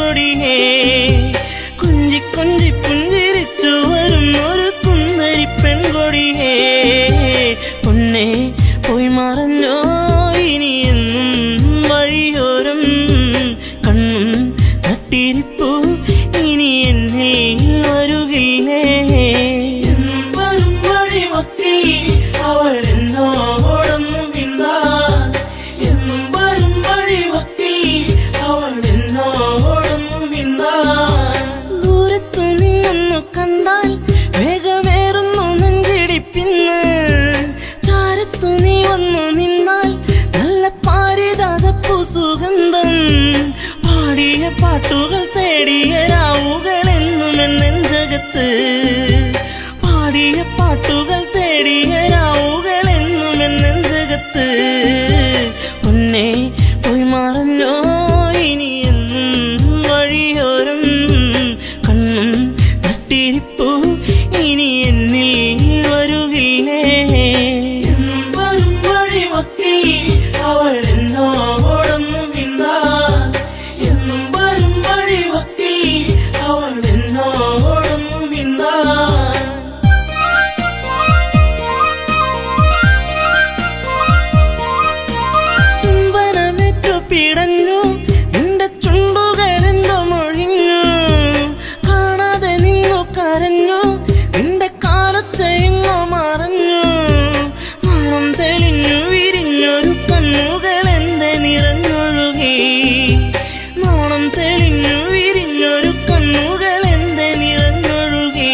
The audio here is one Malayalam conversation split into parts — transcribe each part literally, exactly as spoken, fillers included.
പെൺകൊടിയേ കുഞ്ചി കൊഞ്ചി പുഞ്ചിരിച്ചു വരും ഒരു സുന്ദരി പെൺകൊടിയേ പൊന്നേ പോയി മറഞ്ഞോ ഇനി എന്നും വഴിയോരം കണ്ണും നട്ടിരിപ്പു ഇനി എന്നെ വരുകില്ലേ എന്നും വരും വഴിവക്കി അവൾ എന്നോടൊന്നും മിണ്ടാൻ എന്നും വരും വഴിവക്കി അവൾ എന്നോടൊന്നും മിണ്ടാൻ ദൂരത്തു നിന്നൊന്നു കണ്ടാൽ വേഗമേറുന്നു നെഞ്ചിടിപ്പിന്ന് ചാരത്തു നീ വന്നു നിന്നാൽ നല്ല പാരിജാതപ്പൂ സുഗന്ധം പാടിയ പാട്ടുകൾ തേടിയ രാവുകൾ എന്നും എന്നെഞ്ചകത്ത് പാടിയ പാട്ടുകൾ തേടിയ രാവുകൾ എന്നും എന്നെഞ്ചകത്ത് പൊന്നേ പോയി മറഞ്ഞോ ഇനി എന്നും വഴിയോരം കണ്ണും നട്ടിരിപ്പു ഇനി എന്നിൽ വരുകില്ലേ എന്നും വരും വഴിവക്കി അവൾ എന്നോടൊന്നും മിണ്ടാൻ എന്നും വരും വഴിവക്കി അവൾ എന്നോടൊന്നും മിണ്ടാൻ ചുംബനമേറ്റു പിടഞ്ഞു നിന്റെ ചുണ്ടുകളെന്തോ മൊഴിഞ്ഞു കാണാതെ നിന്നു കരഞ്ഞു നിന്റെ കാലച്ചെങ്ങോ മറഞ്ഞു നാണം തെളിഞ്ഞു വിരിഞ്ഞൊരു കണ്ണുകൾ എന്റെ നിറഞ്ഞൊഴുകി നാണം തെളിഞ്ഞു വിരിഞ്ഞൊരു കണ്ണുകൾ എന്റെ നിറഞ്ഞൊഴുകി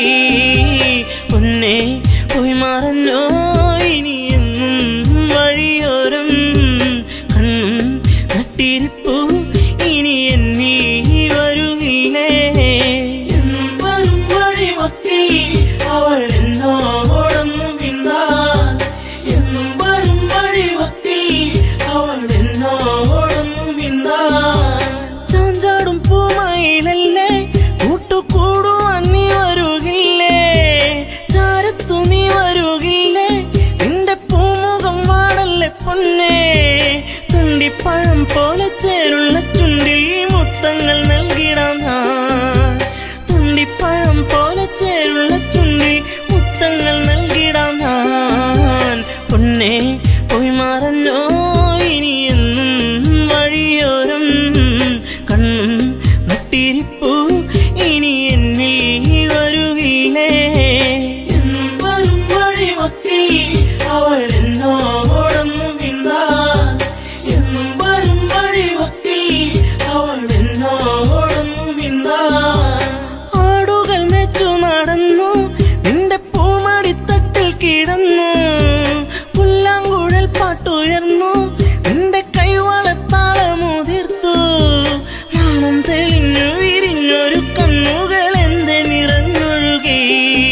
പൊന്നേ പോയി മറഞ്ഞോ ഇനി എന്നും വഴിയോരം കണ്ണും നട്ടിരിപ്പു ഇനി എന്നിൽ വരുകില്ലേ എന്നും വരും വഴിവക്കി അവൾ എന്നോടൊന്നും മിണ്ടാൻ എന്നും വരും വഴിവക്കി അവൾ എന്നോടൊന്നും മിണ്ടാൻ ചാഞ്ചാടും പൂമയിലല്ലേ കൂട്ടുകൂടുവാൻ നീ വരുകില്ലേ ചാരത്തു നീ വരുകില്ലേ നിന്റെ പൂമുഖം വാടല്ലേ പൊന്നേ തുണ്ടിപ്പഴം പോലെ ചേരുള്ള ചുണ്ടിൽ മുത്തങ്ങൾ നൽകിടാം ഞാൻ തുണ്ടിപ്പഴം പോലെ ചേരുള്ള ചുണ്ടിൽ മുത്തങ്ങൾ നൽകിടാം ഞാൻ പൊന്നേ പോയി മറഞ്ഞോ ഇനി എന്നും വഴിയോരം കണ്ണും നട്ടിരിപ്പു ഇനി എന്നിൽ വരുകില്ലേ എന്നും വരും വഴിവക്കി അവൾ എന്നോടൊന്നും മിണ്ടാൻ എന്നും വരും വഴിവക്കി അവൾ എന്നോടൊന്നും മിണ്ടാൻ ആടുകൾ മേച്ചു നടന്നു നിന്റെ പൂമടിത്തട്ടിൽ കിടന്നു പുല്ലാങ്കുഴൽ പാട്ടുയർന്നു നിന്റെ കൈവളത്താളമുതിർത്തു നാണം തെളിഞ്ഞു വിരിഞ്ഞൊരു കണ്ണുകൾ എന്റെ നിറഞ്ഞൊഴുകി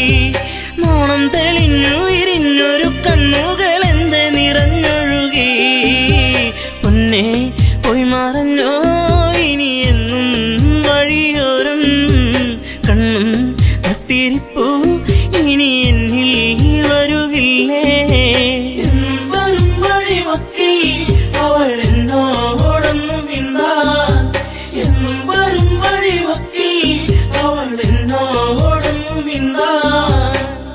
നാണം തെളിഞ്ഞു വിരിഞ്ഞൊരു കണ്ണുകൾ എന്റെ നിറഞ്ഞൊഴുകി പൊന്നേ പോയി മറഞ്ഞോ ഇനി എന്നും വഴിയോരം കണ്ണും നട്ടിരിപ്പു ഇനി എന്നിൽ വരുകില്ലേ എന്നും വരും വഴിവക്കി അവൾ എന്നോടൊന്നും മിണ്ടാൻ എന്നും വരും വഴിവക്കി അവൾ എന്നോടൊന്നും മിണ്ടാൻ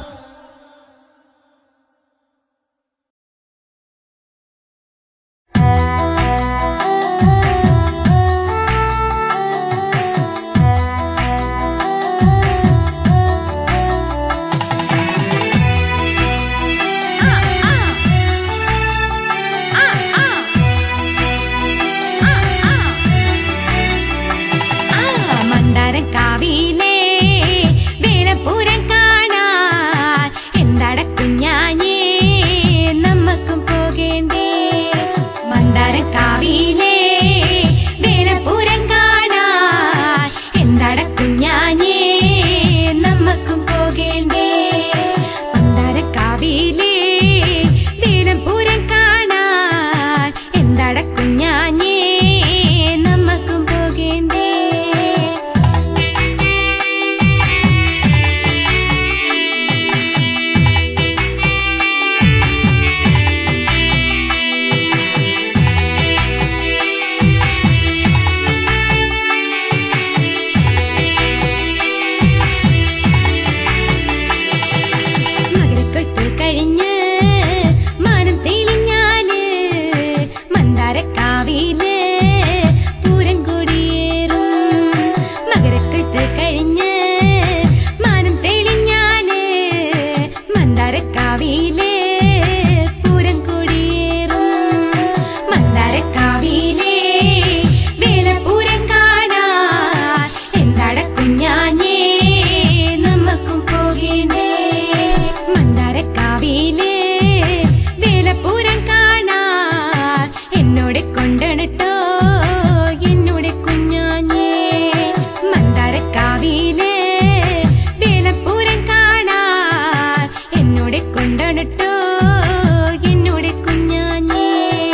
മന്ദാരക്കാവിലെ വേലപ്പൂരം കാണാൻ എന്തടക്കും ഞാനേ നമ്മക്കും പോകേണ്ടേ മന്ദാരക്കാവിലെ വേലപ്പൂരം കാണാൻ എന്തടക്കും ഞാനേ നമ്മക്കും പോകേണ്ടേ മന്ദാരക്കാവിലെ വേലപ്പൂരം കാണാൻ എന്തടക്കും ഞാനേ നമ്മക്കും പോകേണ്ടേ മകരക്കൊയ്ത്ത് കഴിഞ്ഞ് മാനം തെളിഞ്ഞാല് മന്ദാരക്കാവില് പൂരം കൊടിയേറും. മന്ദാരക്കാവിലെ വേലപ്പൂരം കാണാൻ എന്താട കുഞ്ഞാഞ്ഞേ നമ്മക്കും പോകേണ്ടേ. മന്ദാരക്കാവില് വേലപ്പൂരം കാണാൻ എന്നോട് കൊണ്ടണട്ടോ എന്നോട് കുഞ്ഞാഞ്ഞേ. മന്ദാരക്കാവില് വേലപ്പൂരം കാണാൻ എന്നോട് കൊണ്ടണട്ടോ എന്നോട് കുഞ്ഞാഞ്ഞേ.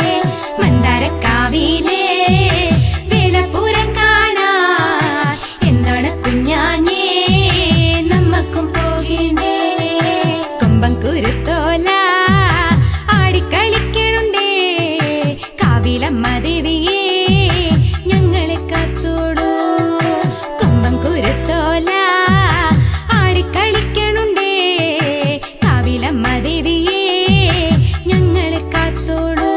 മന്ദാരക്കാവിലെ വേലപ്പൂരം കാണാൻ എന്താണ് കുഞ്ഞാഞ്ഞേ നമ്മക്കും പോകേണ്ടേ. കൊമ്പം കുരുത്തോല ആടിക്കളിക്കണുണ്ടേ കാവിലമ്മ ദേവിയെ ഞങ്ങളെ കാത്തോളൂ. കൊമ്പം കുരുത്തോല ആടിക്കളിക്കണുണ്ടേ കാവിലമ്മ ദേവിയെ ഞങ്ങളെ കാത്തോളൂ.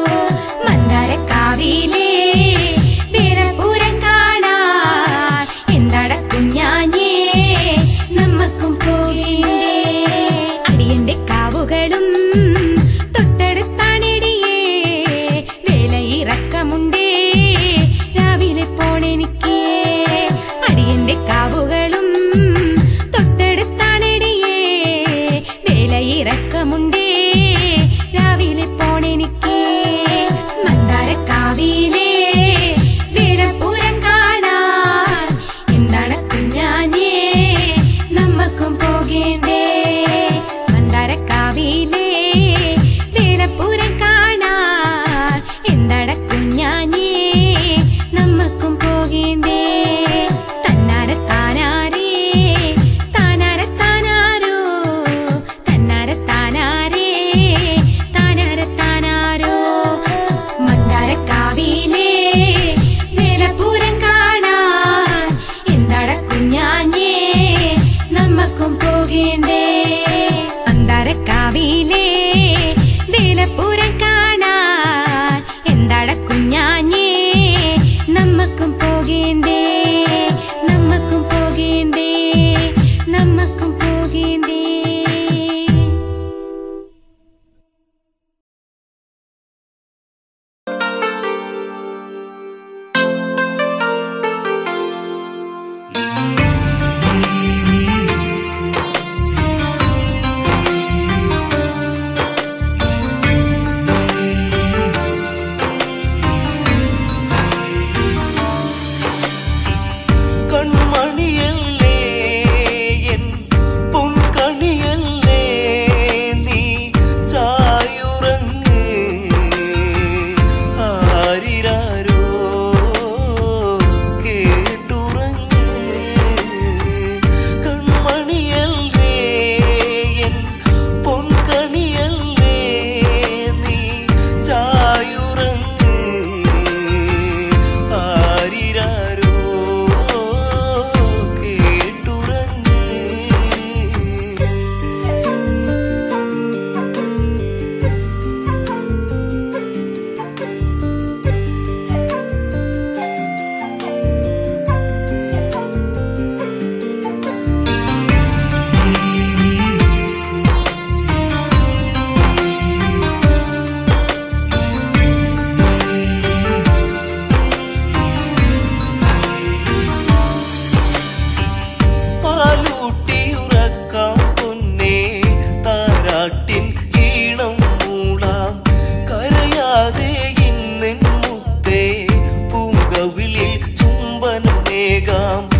മന്ദാരക്കാവിലെ വേലപ്പൂരം കാണാൻ എന്താട കുഞ്ഞാഞ്ഞേ നമ്മക്കും പോകേണ്ടേ. അടിയന്റെ കാവുകളും തൊട്ടടുത്താണിടിയേ വേലയിറക്കമുണ്ടേ രാവിലെ പോണെനിക്ക്. അടിയന്റെ കാവുകളും തൊട്ടടുത്താണിടിയേ വേലയിറക്കമുണ്ടേ രാവിലെ പോണെനിക്ക്. മന്ദാരക്കാവിലെ വേലപ്പൂരം കാണാൻ എന്താണ് കുഞ്ഞാഞ്ഞേ നമ്മക്കും പോകേണ്ടേ. മന്ദാരക്കാവിലെ വേലപ്പൂരം കാണാൻ എന്താട കുഞ്ഞാഞ്ഞേ നമ്മക്കും പോകേണ്ടേ. തന്നാര താനാരേ താനാര താനാരോ തന്നാര താനാരേ താനാര താനാരോ. മന്ദാരക്കാവിലെ വേലപ്പൂരം കാണാൻ എന്താട കുഞ്ഞാഞ്ഞേ നമ്മക്കും പോകേണ്ടേ. മന്ദാരക്കാവിലെ വേലപ്പൂരം കാണാൻ എന്താട കുഞ്ഞാഞ്ഞേ നമ്മക്കും പോകേണ്ടേ. നമ്മക്കും പോകേണ്ടേ നമ്മക്കും പോകേണ്ടേ. കൺമണിയല്ലേ എൻ പൊൻകണിയല്ലേ നീ ചായുറങ്ങ്. ആരിരാരോ കേട്ടുറങ്ങ്. കൺമണിയല്ലേ എൻ പൊൻകണിയല്ലേ നീ ചായുറങ്ങ്. ആരിരാരോ കേട്ടുറങ്ങ്. പാലൂട്ടിയുറക്കാം പൊന്നേ താരാട്ടിൻ ഈണം മൂളാം. കരയാതെ ഇന്നിൻ മുത്തേ പൂങ്കവിളിൽ ചുംബനമേകാം.